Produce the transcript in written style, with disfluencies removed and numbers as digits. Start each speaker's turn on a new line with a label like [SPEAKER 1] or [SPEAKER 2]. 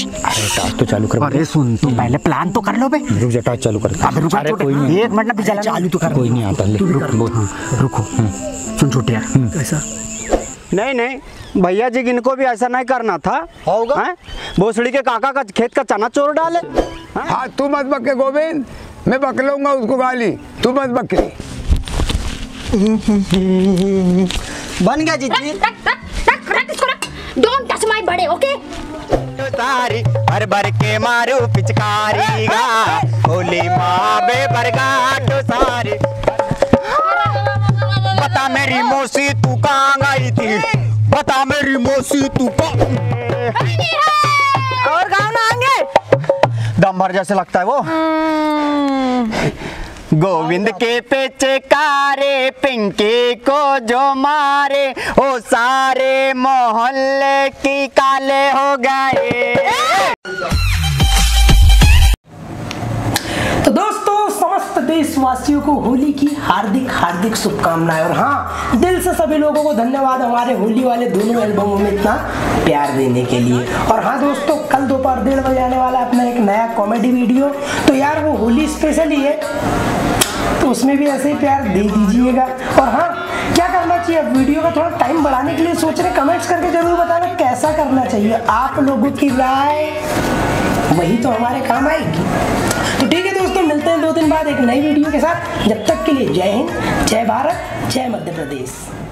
[SPEAKER 1] अरे टॉर्च तो चालू कर।
[SPEAKER 2] अरे सुन, तो पहले प्लान तो कर लो बे।
[SPEAKER 1] रुक जा, टॉर्च चालू कर।
[SPEAKER 2] अबे रुक,
[SPEAKER 1] अरे कोई नहीं,
[SPEAKER 2] 1 मिनट ना, चालू तो कर।
[SPEAKER 1] कोई नहीं आता, ले
[SPEAKER 2] रुको। सुन छोटिया, कैसा?
[SPEAKER 3] नहीं नहीं भैया जी, इनको भी ऐसा नहीं करना था।
[SPEAKER 1] होगा
[SPEAKER 3] भोसड़ी के काका का खेत का चना चोर डाले।
[SPEAKER 4] हाँ तू मत बके गोविंद, मैं बक लूंगा उसको गाली, तू मत बके।
[SPEAKER 3] बन गया जीजी।
[SPEAKER 5] डोंट टच माय बड़े, ओके?
[SPEAKER 3] तारी भर भर के मारो पिचकारी गा, होली माँ बे बरगाट सारी। बता मेरी मौसी तू कहाँ गई थी, बता मेरी मौसी तू
[SPEAKER 5] और गाँव ना आएंगे?
[SPEAKER 3] दम भर जैसे लगता है वो। गोविंद के पेचे कारे, पिंकी को जो मारे, ओ सारे मोहल्ले की काले हो गए।
[SPEAKER 6] तो दोस्तों, समस्त देशवासियों को होली की हार्दिक हार्दिक शुभकामनाएं। और हाँ, दिल से सभी लोगों को धन्यवाद हमारे होली वाले दोनों एल्बमों में इतना प्यार देने के लिए। और हाँ दोस्तों, कल दोपहर 1:30 बजे आने वाला अपना एक नया कॉमेडी वीडियो, तो यार वो होली स्पेशल ही है, तो उसमें भी ऐसे ही प्यार दे दीजिएगा। और हाँ, क्या करना चाहिए, अब वीडियो का थोड़ा टाइम बढ़ाने के लिए सोच रहे, कमेंट्स करके जरूर बताना कैसा करना चाहिए। आप लोगों की राय वही तो हमारे काम आएगी। तो ठीक है दोस्तों, मिलते हैं 2 दिन बाद एक नई वीडियो के साथ। जब तक के लिए जय हिंद, जय भारत, जय मध्य प्रदेश।